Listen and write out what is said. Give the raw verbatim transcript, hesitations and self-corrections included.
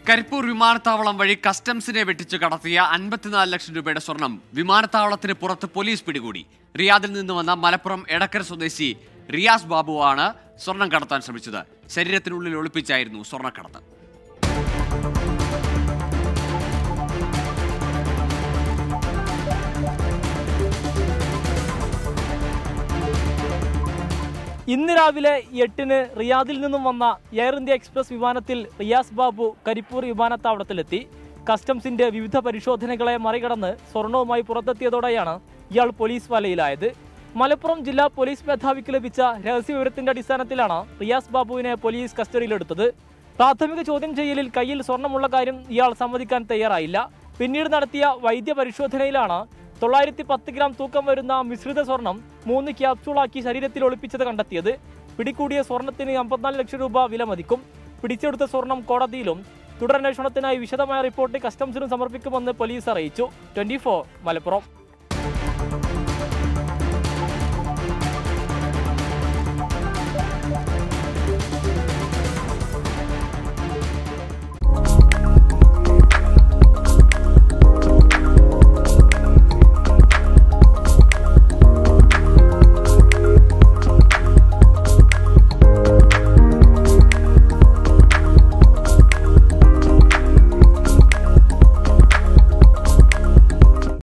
കരിപ്പൂർ വിമാനത്താവളം വഴി കസ്റ്റംസിനെ വെട്ടിച്ചു കടത്തിയ അൻപത്തിനാല് ലക്ഷം രൂപയുടെ സ്വർണം വിമാനത്താവളത്തിന് പുറത്ത് പോലീസ് പിടികൂടി. റിയാദിൽ നിന്ന് വന്ന മലപ്പുറം എടക്കര സ്വദേശി റിയാസ് ബാബുവാണ് സ്വർണം കടത്താൻ ശ്രമിച്ചത്. ശരീരത്തിനുള്ളിൽ ഒളിപ്പിച്ചായിരുന്നു സ്വർണ്ണക്കടത്ത്. ഇന്ന് രാവിലെ എട്ടിന് റിയാദിൽ നിന്നും വന്ന എയർ ഇന്ത്യ എക്സ്പ്രസ് വിമാനത്തിൽ റിയാസ് ബാബു കരിപ്പൂർ വിമാനത്താവളത്തിലെത്തി. കസ്റ്റംസിന്റെ വിവിധ പരിശോധനകളെ മറികടന്ന് സ്വർണവുമായി പുറത്തെത്തിയതോടെയാണ് ഇയാൾ പോലീസ് വലയിലായത്. മലപ്പുറം ജില്ലാ പോലീസ് മേധാവിക്ക് ലഭിച്ച രഹസ്യവിവരത്തിന്റെ അടിസ്ഥാനത്തിലാണ് റിയാസ് ബാബുവിനെ പോലീസ് കസ്റ്റഡിയിലെടുത്തത്. പ്രാഥമിക ചോദ്യം ചെയ്യലിൽ കയ്യിൽ സ്വർണമുള്ള കാര്യം ഇയാൾ സമ്മതിക്കാൻ തയ്യാറായില്ല. പിന്നീട് നടത്തിയ വൈദ്യ പരിശോധനയിലാണ് തൊള്ളായിരത്തി പത്ത് ഗ്രാം തൂക്കം വരുന്ന മിശ്രിത സ്വർണം മൂന്ന് ക്യാപ്സൂളാക്കി ശരീരത്തിൽ ഒളിപ്പിച്ചത് കണ്ടെത്തിയത്. പിടികൂടിയ സ്വർണത്തിന് അമ്പത്തിനാല് ലക്ഷം രൂപ വില മതിക്കും. പിടിച്ചെടുത്ത സ്വർണം കോടതിയിലും തുടരന്വേഷണത്തിനായി വിശദമായ റിപ്പോർട്ട് കസ്റ്റംസിനും സമർപ്പിക്കുമെന്ന് പോലീസ് അറിയിച്ചു. Twenty four Malappuram.